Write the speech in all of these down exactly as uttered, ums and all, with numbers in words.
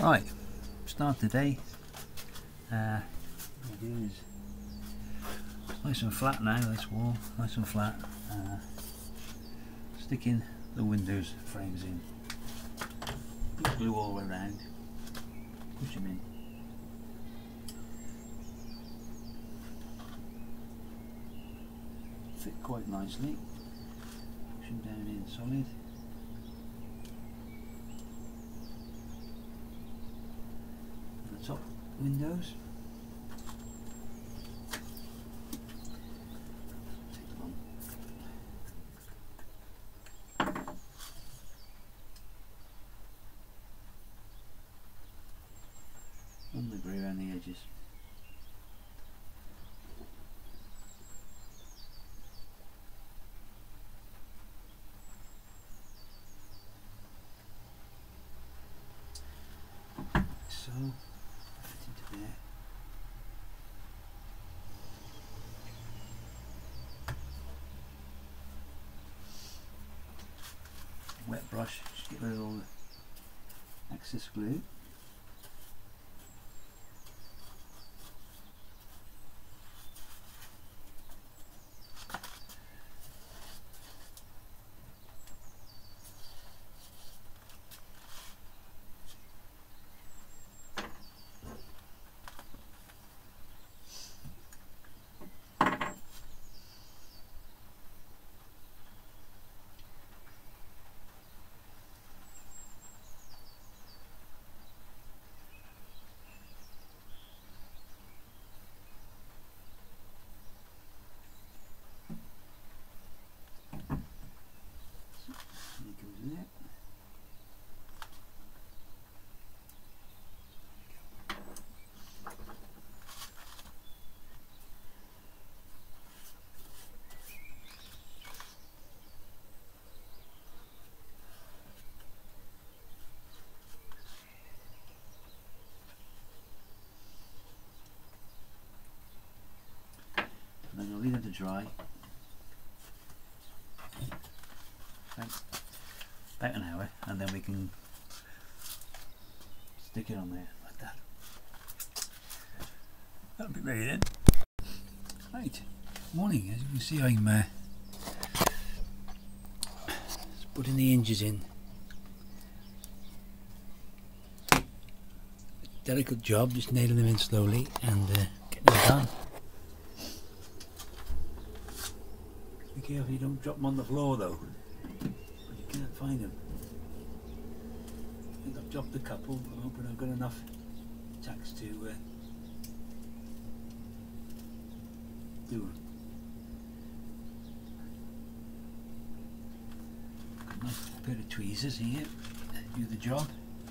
Right, start the day. Uh, it is nice and flat now, this wall, nice and flat. Uh, sticking the windows frames in. Put glue all around, push them in. Fit quite nicely, push them down in solid. The top windows. Take them on. And the grey around the edges. So, fit into there. Wet brush, just get rid of all the excess glue. There goes that. And then I'll leave it to dry. About an hour, and then we can stick it on there like that. That'll be ready then. Right, morning. As you can see, I'm uh, just putting the hinges in. Delicate job, just nailing them in slowly and uh, getting them done. Be careful you don't drop them on the floor though. Can't find them. I think I've dropped a couple. I'm hoping I've got enough tacks to uh, do them. Got a nice pair of tweezers here. Do the job.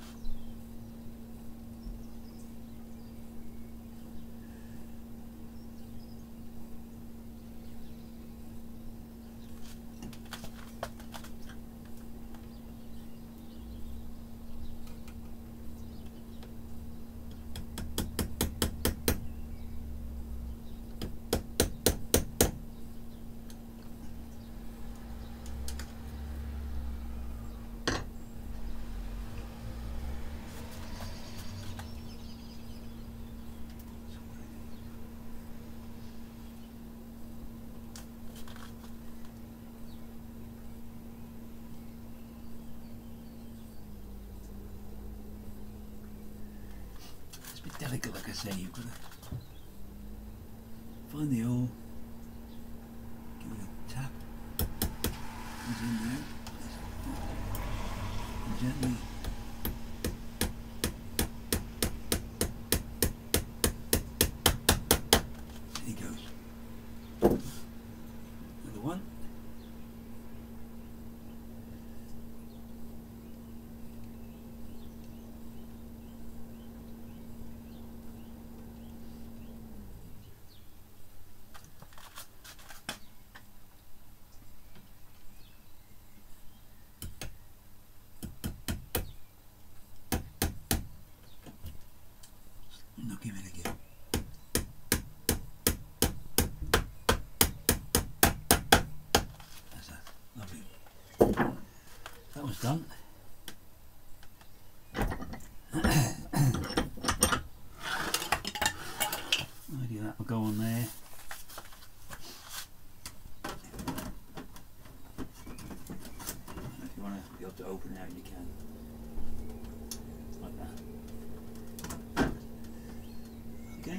It's a bit delicate, like I say. You've got to find the hole, give it a tap, it's in there, and gently there he goes. Another one. Now give it again. That's that. Lovely. That was done. you can. Like that. Okay.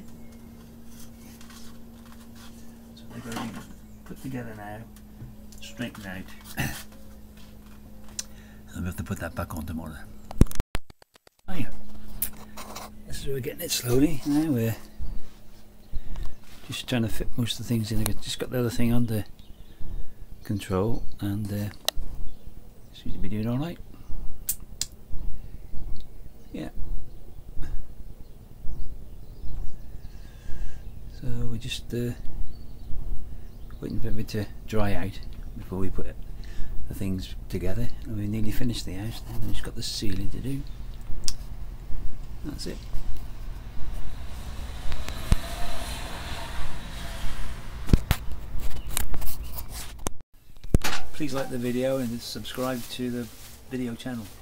So they're going to be put together now, straightened out. And we have to put that back on tomorrow. Oh yeah. This is where we're getting it slowly. Now we're just trying to fit most of the things in. I've just got the other thing under control, and uh, seems to be doing alright. Yeah. So we're just uh, waiting for it to dry out before we put the things together, and we've nearly finished the house now. We've just got the ceiling to do. That's it. Please like the video and subscribe to the video channel.